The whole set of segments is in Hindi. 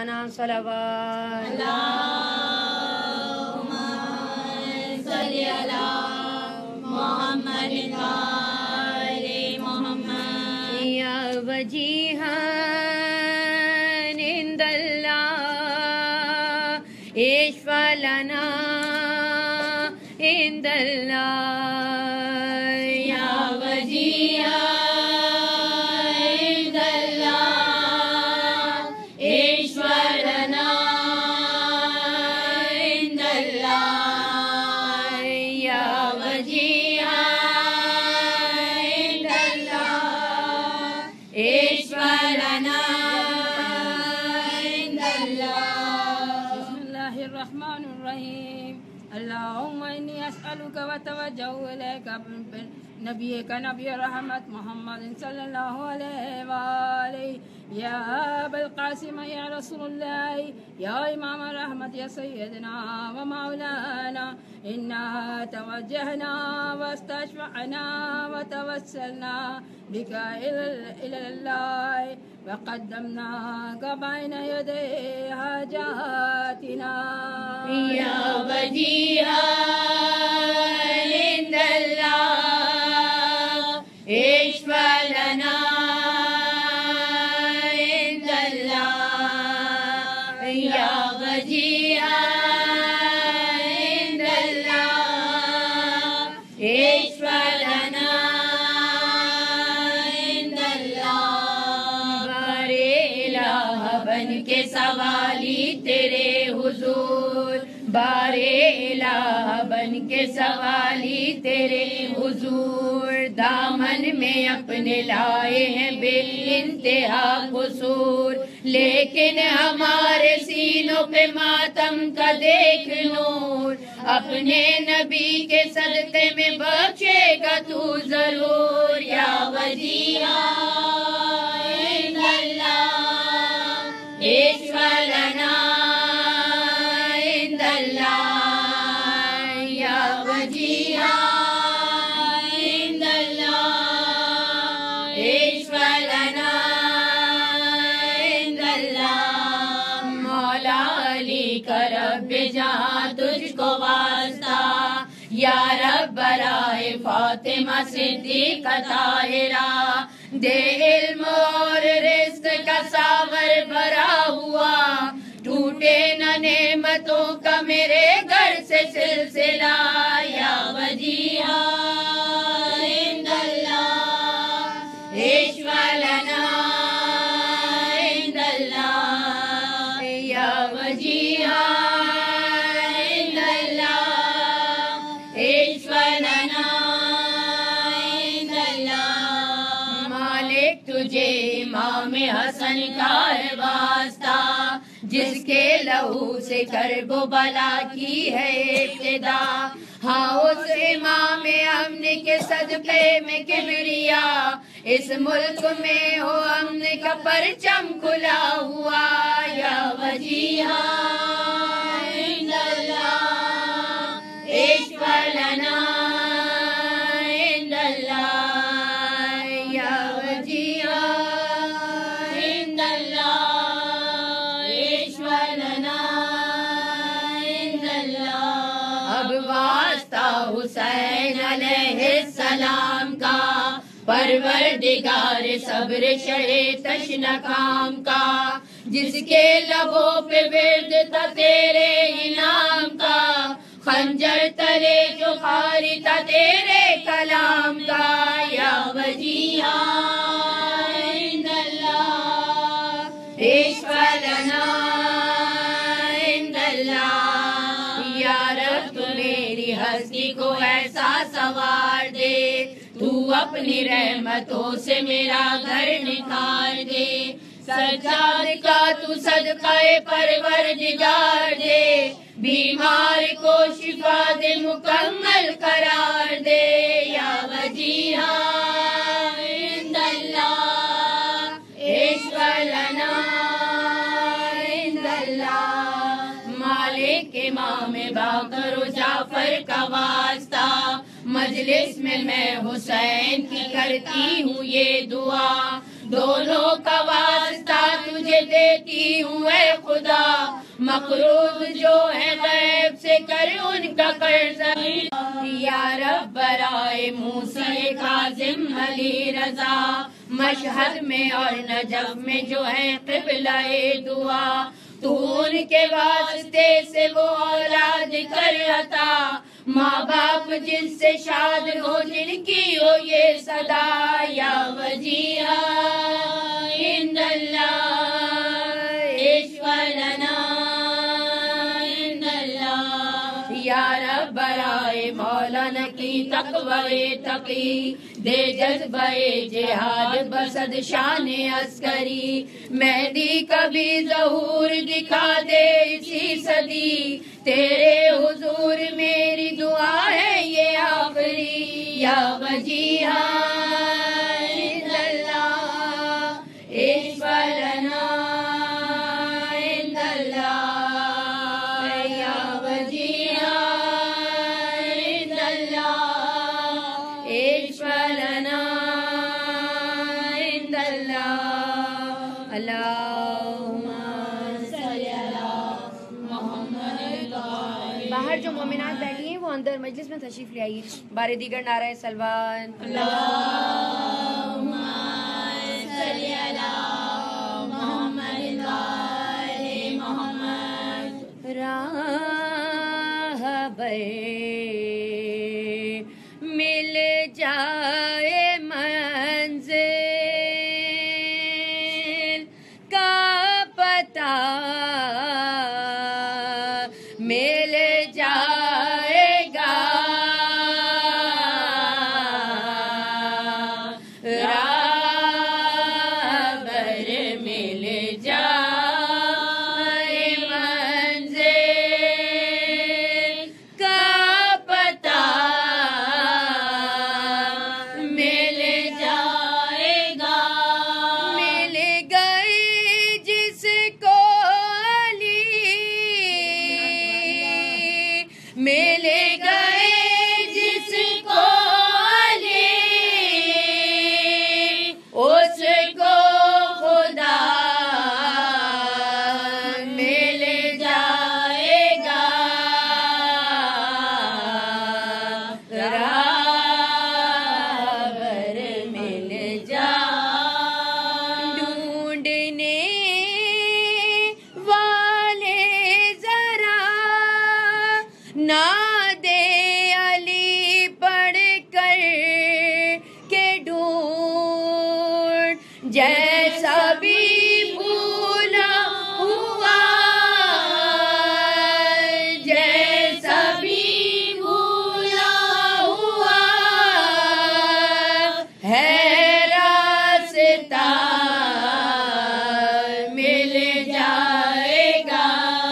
सलावत अल्लाहुम्मा सल्ली अला मुहम्मदिन व आले मुहम्मद या वजीहान इंदल्लाह इश्फा लना इंदल्लाह या वजीहान अल्लाहुम्मा इन्नी अस्अलुका व तवज्जहु इलैका नबीका नबी रहमत मोहम्मद सल्लल्लाहु अलैहि व आलिहि या अबुल कासिम या रसूलुल्लाह या इमाम रहमत या सय्यदना व मौलाना इन्ना तवज्जहना वस्तशफअना व तवस्सलना बिका इलल्लाह व क़द्दमनाका बैन यदै हाजातिना या वजीहान इंदल्लाह इश्फा लना इंदल्लाह या वजीहान इंदल्लाह इश्फा लना इंदल्लाह बारे इलाह बन के सवाली तेरे हुजूर बारे इलाह बन के सवाली तेरे हुजूर दामन में अपने लाए हैं बेइंतहा कसूर लेकिन हमारे सीनों पे मातम का देख नूर अपने नबी के सदक़े में बख्शेगा तू जरूर या वजीहान इंदल्लाह इश्फा लना जहाँ तुझको वास्ता या रब बराए फातिमा सिद्दीक़ा ताहिरा दे इल्म और रिज़्क़ का सागर भरा हुआ टूटे न नेमतों का मेरे घर से सिलसिला या वजीहान इंदल्लाह इश्फा लना इंदल्लाह या वजीहान तुझे इमाम हसन का है वास्ता जिसके लहू से करबो बला की है इब्तिदा हाँ उस इमाम अमन के सदक़े में किबरिया इस मुल्क में हो अमन का परचम खुला हुआ या वजीहान इंदल्लाह इश्फा लना हुसैन अलैहिस्सलाम का परवरदिगार सब्र शरे तशनकाम का जिसके लबों पे विर्द था तेरे इनाम का खंजर तले जो खारी था तेरे कलाम का या वजीहान इंदल्लाह इश्फा लना हस्ती को ऐसा सवार दे तू अपनी रहमतों से मेरा घर निकाल दे सज्जाद का तू सदक़ाए परवरदिगार दे बीमार को शिफा दे मुकम्मल करार दे या वजीहान इंदल्लाह इश्फा लना इंदल्लाह मालिक इमाम बाकर जाफर का वास्ता मजलिस में मैं हुसैन की करती हूँ ये दुआ दोनों का वास्ता तुझे देती हूँ ऐ खुदा, मकरूज जो है गैब से कर उनका कर्ज। या रब बराए मूसी काजिम अली रजा, मशहद में और नजफ में जो है क़िबला-ए दुआ, तू उनके वास्ते से वो औलाद कर अता, माँ बाप जिससे शाद हो जिनकी हो ये सदा। या वजीहा इंदल्लाह ईश्वरना इंदल्लाह, या रब बराए मौलाना की तकवे तकी, दे जज्बे जिहाद बसद शान अस्करी, मेहदी कभी ज़हूर दिखा दे इसी सदी, तेरे हुजूर मेरी दुआ है ये आखिरी। या वजीहा इंदल्लाह ईश्वरना इंदल्लाह, या वजीहा इंदल्लाह ईश्वरना इंदल्लाह। बाहर जो मोमिनात बैठी हैं वो अंदर मजलिस में तशरीफ ले आइए। बारे दीगर नाराए सलवान। मिल जाए मंजिल का पता, मिल जाएगा राहबर, मिल जाए मंजिल का पता, मिल जाएगा। मिल गई जिसको अली, मिल गए जिसको अली, उसको खुदा मिल जाएगा राहबर, मिल जा। ढूंढने वाले जरा ना दे अली पढ़ कर के ढूंढ, जैसा भी भूला हुआ, जैसा भी भूला हुआ है रास्ता, मिल जाएगा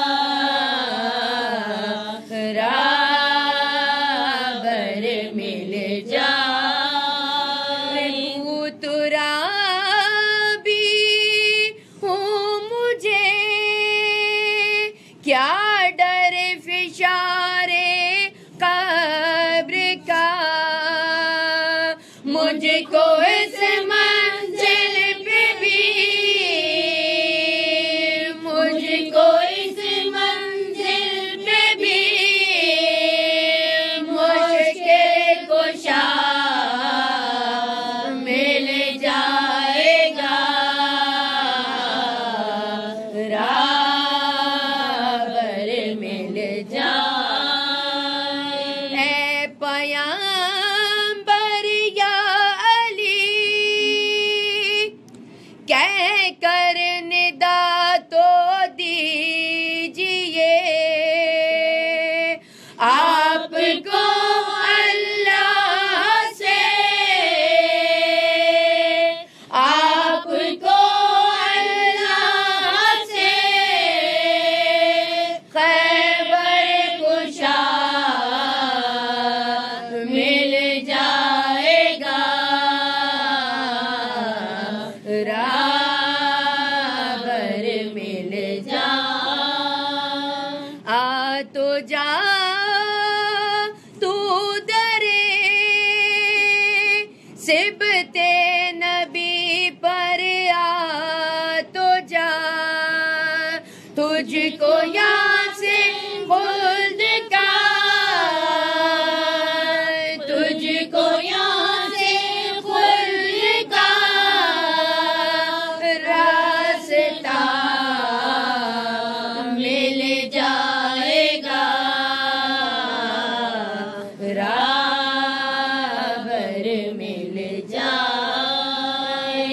राहबर, मिल जा। उतरा भी हूँ मुझे क्या डर फिशारे कब्र का, मुझको इस मंजिल पे भी, मुझको इस मंजिल पे भी मुश्किल कुशा मिल जाएगा राहबर, मिल जा। ऐ पयंबर या अली, कह कर निदा तो दीजिए, आपको अल्लाह से, आपको अल्लाह से खैबर कुशा मिल जाएगा राहबर, मिल जा। आ तो जा तू दरे सिबते नबी पर तुझको यहाँ से खुल्द का, तुझको यहाँ से खुल्द का रास्ता मिल जाएगा, राहबर मिल जाए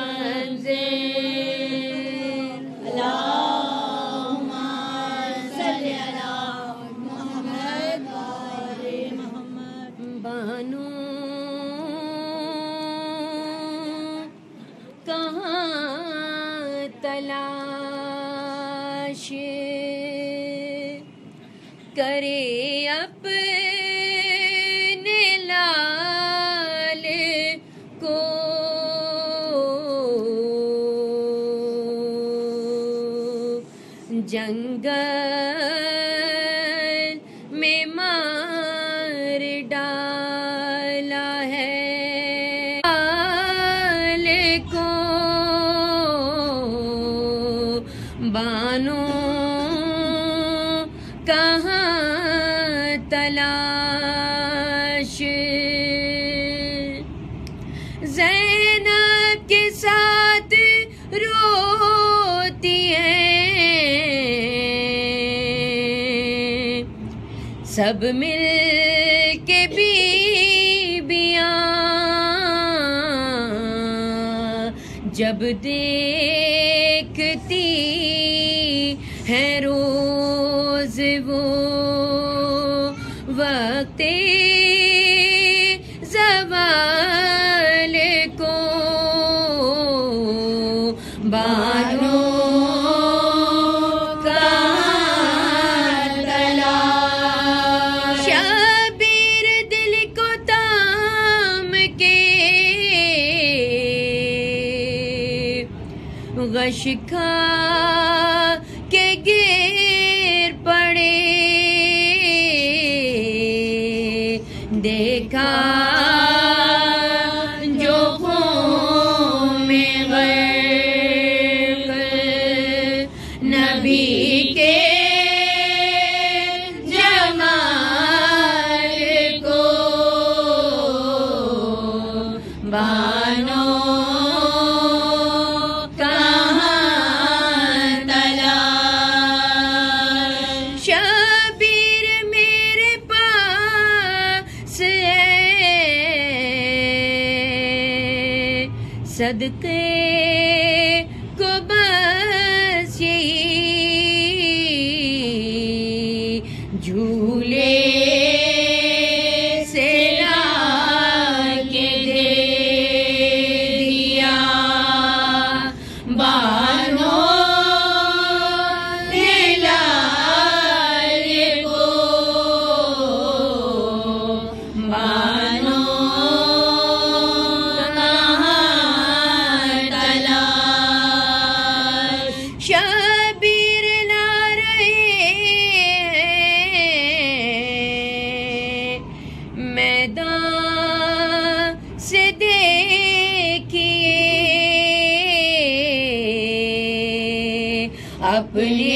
मंज़िल। अल्लाहुम्मा सल्ली अला मुहम्मद व आले मुहम्मद। बानो कहाँ तलाश करे अपने लाल को, जंगल में मार डाला है लाल को। बानो कहाँ तलाश, ज़ैनब के साथ रोती है, सब मिल के बीबियाँ, जब देखती है रोज वो वक्ते ज़वाल को। बानो कहाँ तलाश, शबीर दिल को थाम के गश खा के गिर पड़े, देखा जो खून में गर्क नबी के जमाल को। बानो शबीर मेरे पास है, सदके को बस यही झूले से ला के दे दिया। बानो बानो कहाँ तलाश, शबीर ला रहे मैदान से देखिए अपने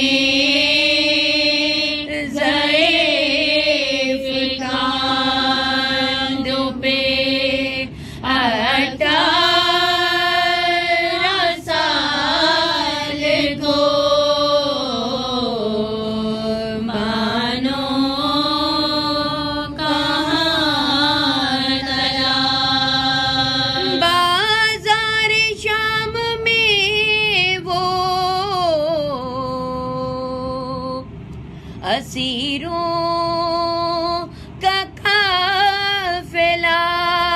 असीरों का काफिला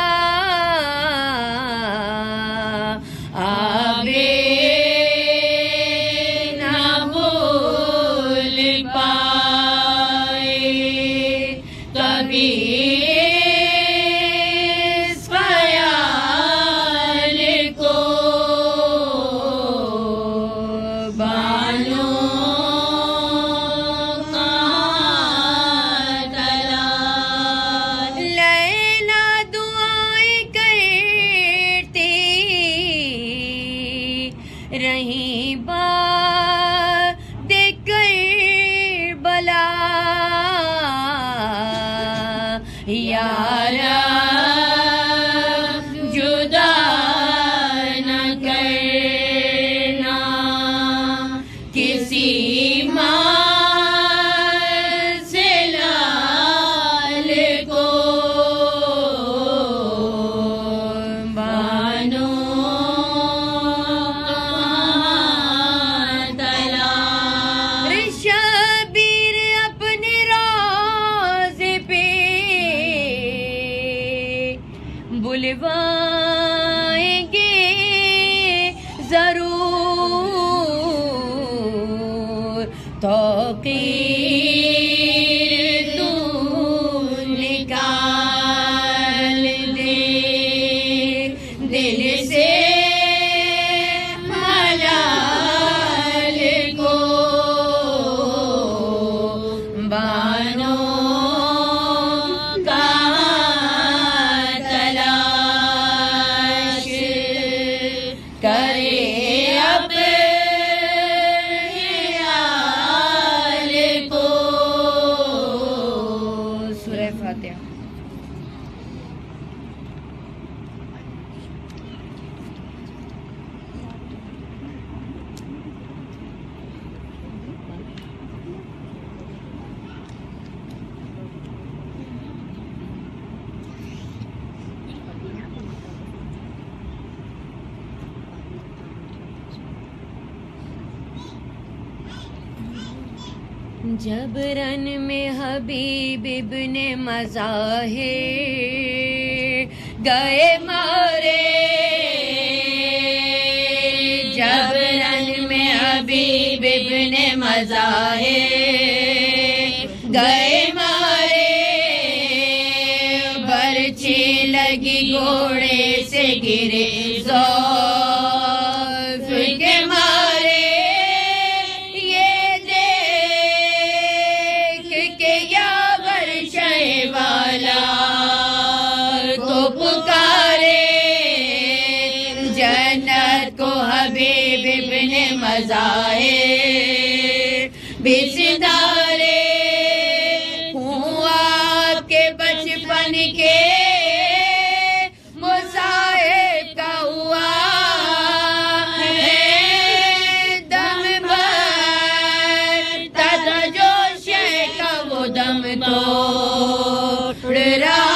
आगे ना बोल पाए कभी इस ख्याल को। बालों रही बात यारा जुदा न करना किसी माँ से लाल को बानो तला शबीर अपने राज पे बुलवाएंगे जरूर तौकीर तू निकाल दे दिल से मलाल को बानो का तलाश करे अब ख्याल को। सूरह फातिहा। जबरन में हबीब इब्ने मज़ाहिर गए मारे जबरन में हबीब इब्ने मज़ाहिर गए मारे बरछी लगी घोड़े से गिरे ज़ौफ़ के मारे जन्नत को हबीब इब्ने मज़ाहिर बिसदारे हूँ आपके बचपन के मुसाहिब का हुआ है दम भर तथा जो शे का वो दम तोड़ रहा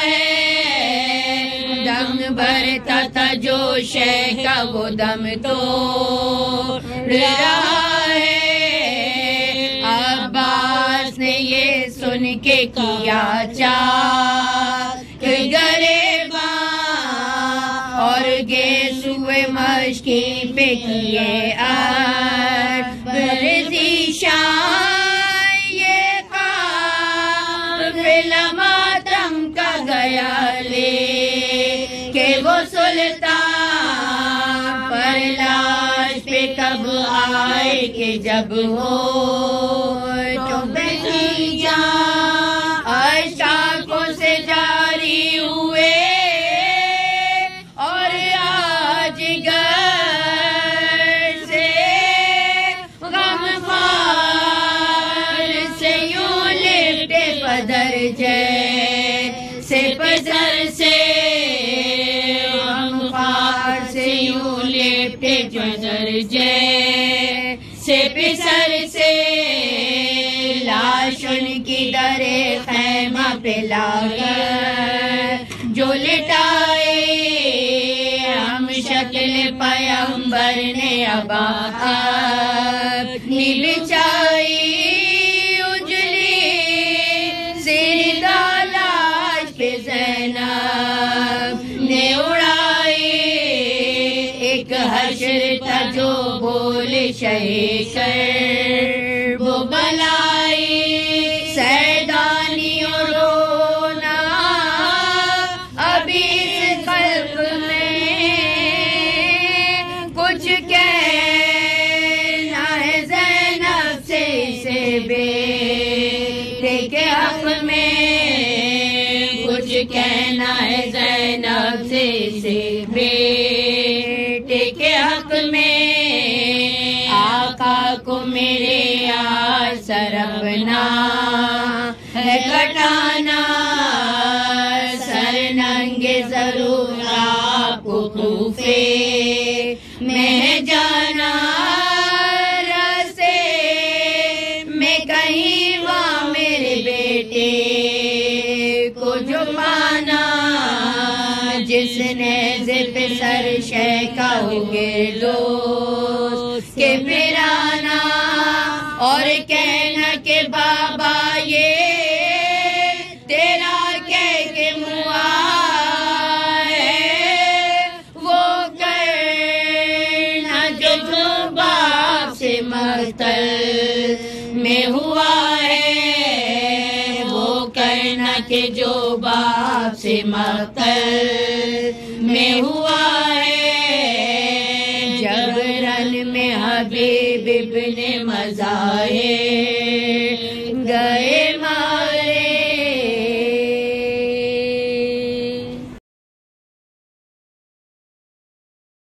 भरता था जो शह का वो दम तोड़ रहा है। अब्बास ने ये सुन के किया चाक गरेबा और गेसुए मशकी पे किए बरज़िशां ये काफ़िला मातम का गया ले के वो सुल्तान पर लाश पे कब आए के जब हो तो बेतीजा अशाकों से जारी हुए और आज घर से गमखार से यूं लिपटे पदर जैसे पदर से लिपटे पदर जैसे पिसर से लाश उनकी दरे खैमा पे लाकर जो लिटाए हम शक्ल पैगंबर ने अब अपनी बिछाई उजली जिंदा लाश पे ज़ैनब ने उड़ाई एक हश्र था जो बोले शहीद वो बलाई सैदानी और रोना अभी इस खल्क में कुछ कहना है ज़ैनब से इसे बेटे के हक में कुछ कहना है ज़ैनब से इसे बेटे के हक में आका को मेरे यार सरपना है घटाना कहीं वहाँ मेरे बेटे को जो पाना, जिसने जिप सर शेखा होगे दोस्त के फिराना, और कहना के बाबा ये तेरा कह के मुआ है, वो कहना जो बाप से मक्तल में हुआ है, वो कहना के जो बाप से मक्तल में हुआ है। जबरन में हबीब इब्ने मज़ाहिर गए